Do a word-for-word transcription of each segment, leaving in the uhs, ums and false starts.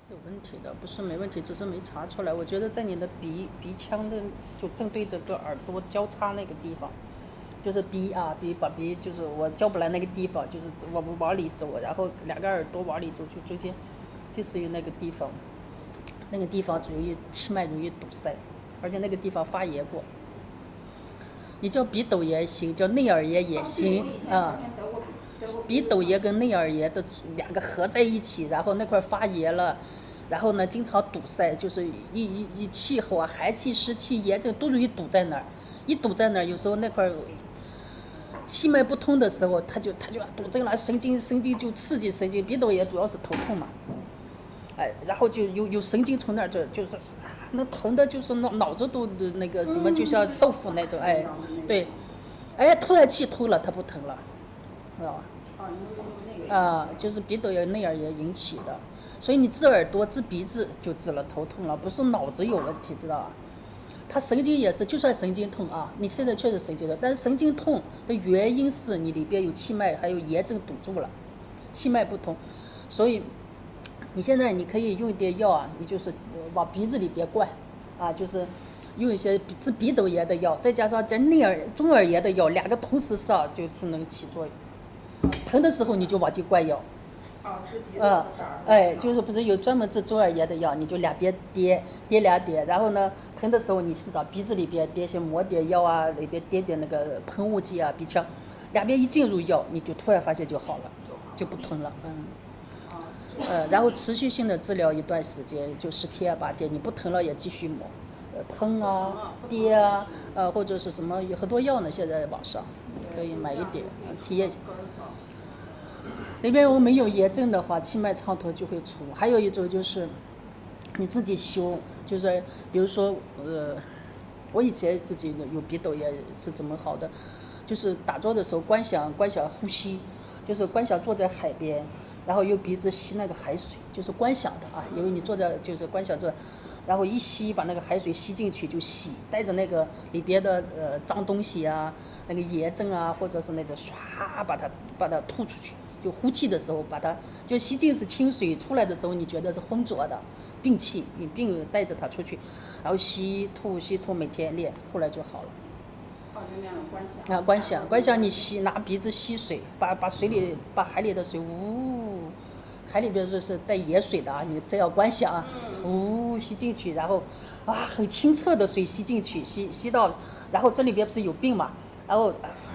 有问题的，不是没问题，只是没查出来。我觉得在你的鼻鼻腔的，就正对着跟耳朵交叉那个地方，就是鼻啊鼻把鼻就是我叫不来那个地方，就是往往里走，然后两个耳朵往里走，就中间就属于那个地方，那个地方容易气脉容易堵塞，而且那个地方发炎过。你叫鼻窦炎行，叫内耳炎也行啊。鼻窦炎跟内耳炎的两个合在一起，然后那块发炎了，然后呢经常堵塞，就是一一一气候啊，寒气、湿气、炎症都容易堵在那儿。一堵在那儿，有时候那块气脉不通的时候，它就它就堵在了，神经神经就刺激神经。鼻窦炎主要是头痛嘛，哎，然后就有有神经从那儿就就是那疼的，就是脑脑子都那个什么，就像豆腐那种，哎，对，哎，突然气通了，它不疼了，知道吧？啊，就是鼻窦炎、内耳炎引起的，所以你治耳朵、治鼻子就治了头痛了，不是脑子有问题，知道吧？它神经也是，就算神经痛啊，你现在确实神经痛，但是神经痛的原因是你里边有气脉还有炎症堵住了，气脉不通，所以你现在你可以用一点药啊，你就是往鼻子里边灌，啊，就是用一些治鼻窦炎的药，再加上在内耳、中耳炎的药，两个同时上就就能起作用。疼的时候你就往进灌药。 啊，治鼻子嗯，哎，就是不是有专门治中耳炎的药，你就两边滴滴两点，然后呢，疼的时候你是到鼻子里边滴些抹点药啊，里边滴点那个喷雾剂啊，鼻腔，两边一进入药，你就突然发现就好了，就不疼了，嗯。呃，然后持续性的治疗一段时间，就十天啊八天，你不疼了也继续抹，呃，喷啊、滴啊，呃，或者是什么有很多药呢，现在网上可以买一点，呃、体验。那边我没有炎症的话，气脉畅通就会出。还有一种就是你自己修，就是比如说呃，我以前自己有鼻窦炎是怎么好的，就是打坐的时候观想观想呼吸，就是观想坐在海边，然后用鼻子吸那个海水，就是观想的啊，因为你坐在就是观想坐，然后一吸把那个海水吸进去就吸，带着那个里边的呃脏东西啊，那个炎症啊，或者是那种唰把它把它吐出去。就呼气的时候把它，就吸进是清水，出来的时候你觉得是浑浊的病气，你病带着它出去，然后吸吐吸吐，每天练，后来就好了。 哦，就那样观想。 啊，观想观想，你吸拿鼻子吸水，把把水里把海里的水呜，海里边就是带盐水的啊，你这样观想啊，呜吸进去，然后啊很清澈的水吸进去，吸吸到，然后这里边不是有病嘛，然后。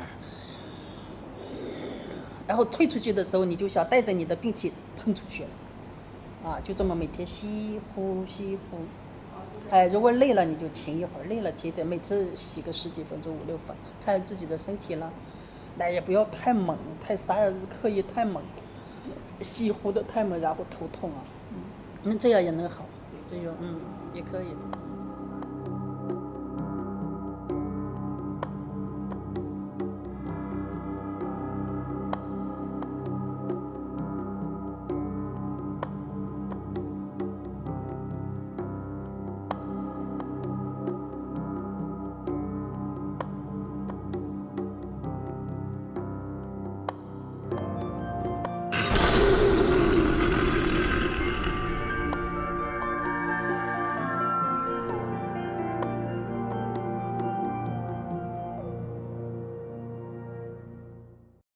然后退出去的时候，你就想带着你的病气喷出去了，啊，就这么每天吸呼吸呼，哎，如果累了你就停一会儿，累了停着，每次洗个十几分钟五六分，看自己的身体了，那也不要太猛，太啥刻意太猛，吸呼的太猛，然后头痛啊，嗯，那这样也能好，这种嗯也可以的。